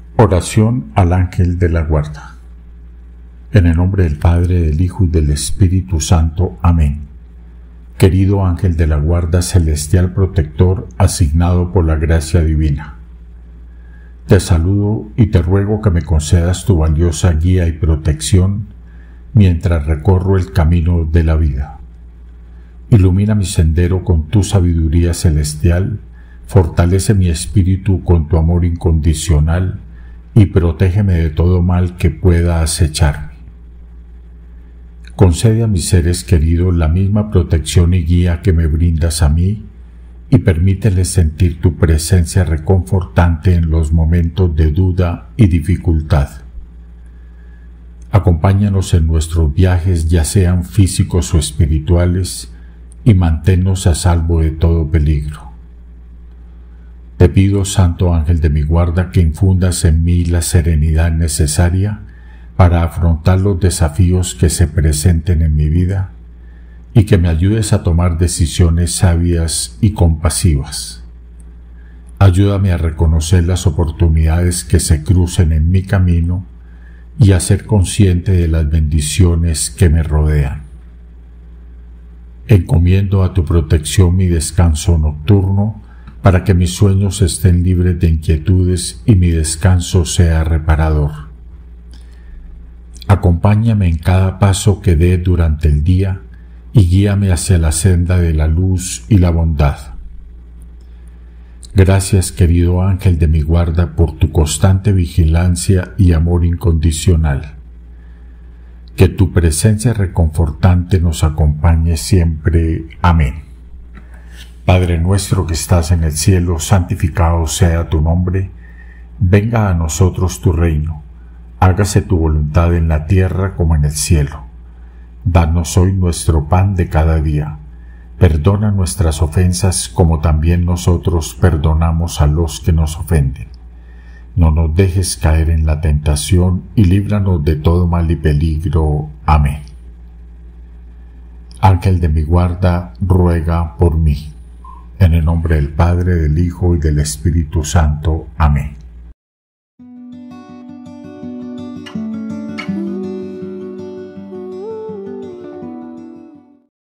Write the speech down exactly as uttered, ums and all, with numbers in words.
Oración al ángel de la guarda. En el nombre del Padre, del Hijo y del Espíritu Santo. Amén. Querido ángel de la guarda, celestial protector asignado por la gracia divina, te saludo y te ruego que me concedas tu valiosa guía y protección mientras recorro el camino de la vida. Ilumina mi sendero con tu sabiduría celestial, fortalece mi espíritu con tu amor incondicional y protégeme de todo mal que pueda acecharme. Concede a mis seres queridos la misma protección y guía que me brindas a mí y permíteles sentir tu presencia reconfortante en los momentos de duda y dificultad. Acompáñanos en nuestros viajes, ya sean físicos o espirituales, y manténnos a salvo de todo peligro. Te pido, Santo Ángel de mi guarda, que infundas en mí la serenidad necesaria para afrontar los desafíos que se presenten en mi vida y que me ayudes a tomar decisiones sabias y compasivas. Ayúdame a reconocer las oportunidades que se crucen en mi camino y a ser consciente de las bendiciones que me rodean. Encomiendo a tu protección mi descanso nocturno para que mis sueños estén libres de inquietudes y mi descanso sea reparador. Acompáñame en cada paso que dé durante el día y guíame hacia la senda de la luz y la bondad. Gracias, querido ángel de mi guarda, por tu constante vigilancia y amor incondicional. Que tu presencia reconfortante nos acompañe siempre. Amén. Padre nuestro que estás en el cielo, santificado sea tu nombre. Venga a nosotros tu reino. Hágase tu voluntad en la tierra como en el cielo. Danos hoy nuestro pan de cada día. Perdona nuestras ofensas como también nosotros perdonamos a los que nos ofenden. No nos dejes caer en la tentación y líbranos de todo mal y peligro. Amén. Ángel de mi guarda, ruega por mí. En el nombre del Padre, del Hijo y del Espíritu Santo. Amén.